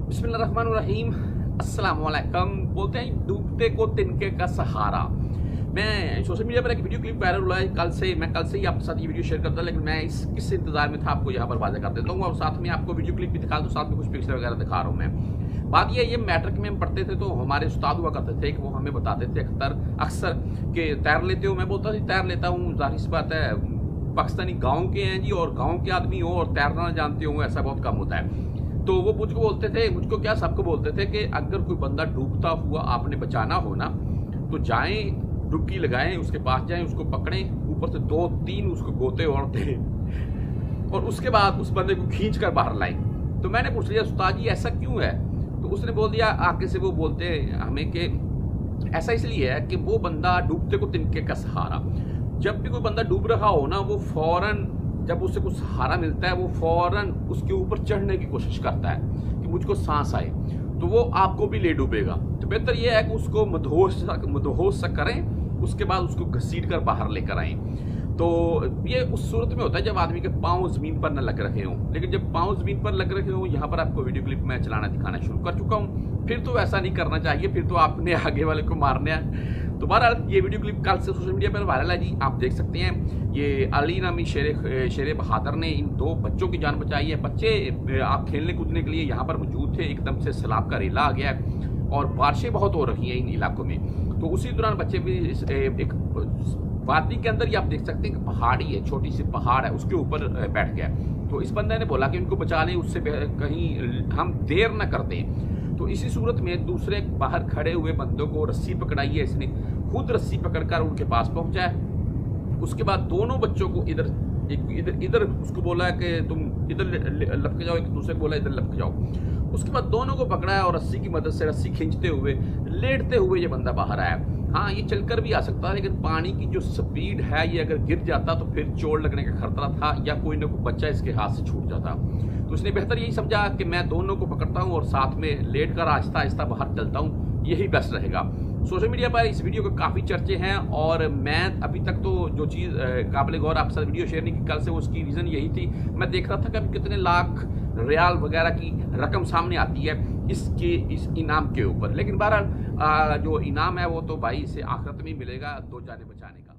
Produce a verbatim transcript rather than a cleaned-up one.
बिस्मिल्लाहिर्रहमानिर्रहीम, अस्सलाम वालेकुम। बोलते हैं डूबते को तिनके का सहारा। मैं सोशल मीडिया पर एक वीडियो क्लिप वायरल हुआ है कल से मैं कल से ही आपके साथ ये वीडियो शेयर करता, लेकिन मैं इस किस इंतजार में था आपको यहाँ पर वाज़ेह कर देता हूँ और साथ में आपको वीडियो क्लिप भी दिखा दूँ, साथ में कुछ पिक्चर वगैरह दिखा रहा हूँ। मैं बात ये ये मैट्रिक में हम पढ़ते थे तो हमारे उस्ताद हुआ करते थे कि वो हमें बताते थे अक्सर अक्सर कि तैर लेते हो। मैं बोलता था तैर लेता हूँ, जाहिर सी बात है पाकिस्तानी गाँव के हैं जी और गाँव के आदमी हो और तैरना जानते हो ऐसा बहुत कम होता है। तो वो मुझको बोलते थे, मुझको क्या सबको बोलते थे कि अगर कोई बंदा डूबता हुआ आपने बचाना हो ना तो जाएं, डुबकी लगाएं, उसके पास जाएं, उसको पकड़ें, ऊपर से दो तीन उसको गोते और दें और उसके बाद उस बंदे को खींच कर बाहर लाएं। तो मैंने पूछ लिया उस्ताद जी ऐसा क्यों है? तो उसने बोल दिया, आगे से वो बोलते हमें कि ऐसा इसलिए है कि वो बंदा डूबते को तिनके का सहारा। जब भी कोई बंदा डूब रहा हो ना वो फौरन जब उसे कुछ सहारा मिलता है वो फौरन उसके ऊपर चढ़ने की कोशिश करता है कि मुझको सांस आए, तो वो आपको भी ले डूबेगा। तो बेहतर यह है कि उसको मदहोश मदहोश सा करें, उसके बाद उसको घसीट कर बाहर लेकर आएं। तो ये उस सूरत में होता है जब आदमी के पाँव जमीन पर न लग रहे हों, लेकिन जब पाँव जमीन पर लग रहे हों, यहाँ पर आपको वीडियो क्लिप मैं चलाना दिखाना शुरू कर चुका हूँ, फिर तो ऐसा नहीं करना चाहिए, फिर तो आपने आगे वाले को मारना है। तो बहरहाल ये वीडियो क्लिप कल से सोशल मीडिया पर वायरल है जी, आप देख सकते हैं। ये अली नामी शेर शेर बहादुर ने इन दो बच्चों की जान बचाई है। बच्चे आप खेलने कूदने के लिए यहाँ पर मौजूद थे, एकदम से सैलाब का रेला आ गया है और बारिशें बहुत हो रही हैं इन इलाकों में। तो उसी दौरान बच्चे भी एक वादी के अंदर ही आप देख सकते हैं कि पहाड़ी है, छोटी सी पहाड़ है, उसके ऊपर बैठ गया। तो इस बंदे ने बोला कि उनको बचा लें, उससे कहीं हम देर न कर दें। तो इसी सूरत में दूसरे बाहर खड़े हुए बंदों को रस्सी पकड़ाई है, इसने खुद रस्सी पकड़कर उनके पास पहुंचा है। उसके बाद दोनों बच्चों को इधर इधर इधर उसको बोला कि तुम इधर लपक जाओ, एक दूसरे को बोला इधर लपक जाओ। उसके बाद दोनों को पकड़ा है और रस्सी की मदद से रस्सी खींचते हुए लेटते हुए ये बंदा बाहर आया। हाँ, ये चलकर भी आ सकता है, लेकिन पानी की जो स्पीड है ये अगर गिर जाता तो फिर चोट लगने का खतरा था या कोई ना कोई बच्चा इसके हाथ से छूट जाता। तो उसने बेहतर यही समझा कि मैं दोनों को पकड़ता हूँ और साथ में लेट कर आहिस्ता आहिस्ता बाहर चलता हूँ, यही बेस्ट रहेगा। सोशल मीडिया पर इस वीडियो के काफ़ी चर्चे हैं और मैं अभी तक तो जो चीज़ काबिल गौर आपके साथ वीडियो शेयर नहीं की कल से, उसकी रीज़न यही थी, मैं देख रहा था कि अभी कितने लाख रियाल वगैरह की रकम सामने आती है इसके इस इनाम के ऊपर। लेकिन बहरहाल जो इनाम है वो तो भाई इसे आखिरत में मिलेगा, दो जाने बचाने का।